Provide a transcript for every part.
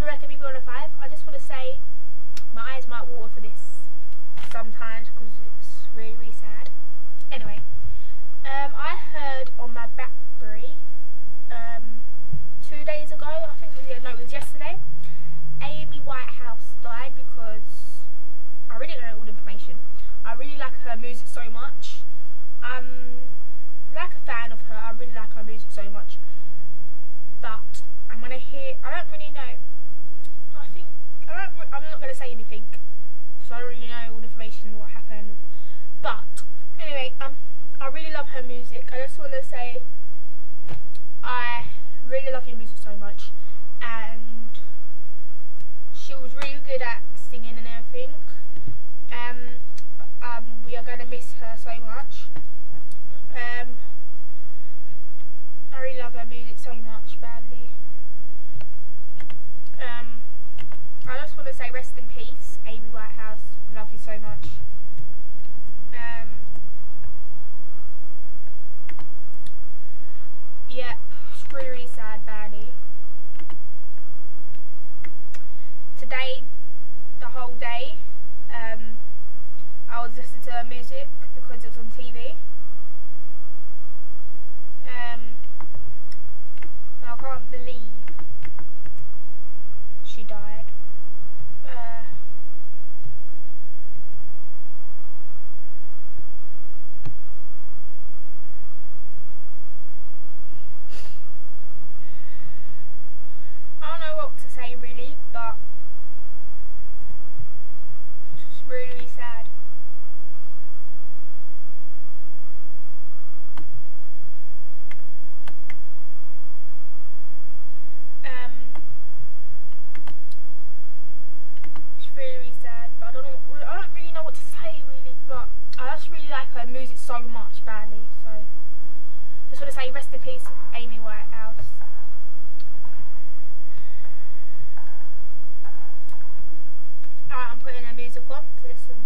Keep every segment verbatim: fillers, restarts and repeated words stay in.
Rebecca people on a five. I just want to say my eyes might water for this sometimes because it's really, really sad. Anyway, um, I heard on my BlackBerry um, two days ago, I think it was, no, it was yesterday, Amy Whitehouse died because I really don't know all the information. I really like her music so much. I'm like a fan of her. I really like her music so much. But I'm gonna hear. I don't really know. I think I don't. I'm not gonna say anything because I don't really know all the information what happened. But anyway, um, I really love her music. I just want to say I really love your music so much, and she was really good at singing and everything. Um, um, we are gonna miss her so much. Um, I really love her music so much, badly. Um, I just want to say rest in peace, Amy Whitehouse. Love you so much. Um, yeah, it's really, really sad, badly. Today, the whole day, um, I was listening to her music because it was on T V. Um, I can't believe she died. Uh, I don't know what to say really, but it's really, really sad. Um, it's really, really sad, but I don't know. I don't really know what to say really, but I just really like her music so much, badly. So just want to say rest in peace, Amy Whitehouse. Alright, I'm putting her music on to listen.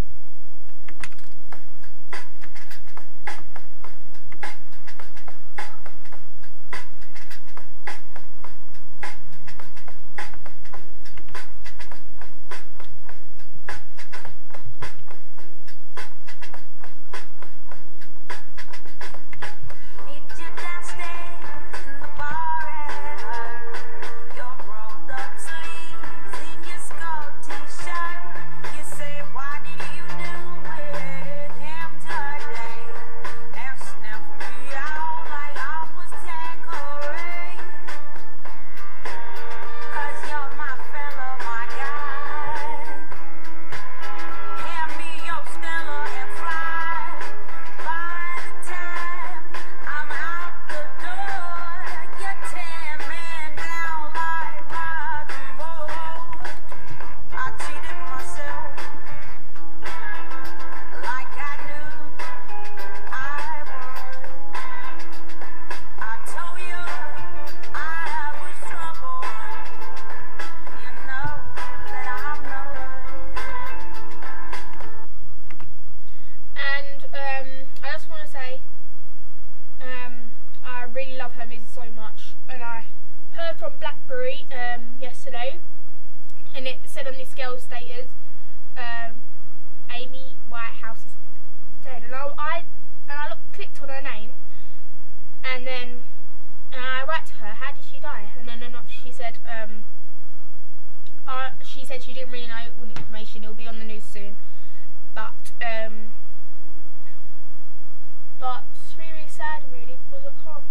Her music so much, and I heard from BlackBerry um, yesterday, and it said on this girl's status, um, Amy Whitehouse is dead, and I, I and I looked, clicked on her name, and then and I wrote to her, how did she die? And then, then she said, um, uh, she said she didn't really know all the information. It'll be on the news soon, but um, but it's really, really sad, really, because I can't.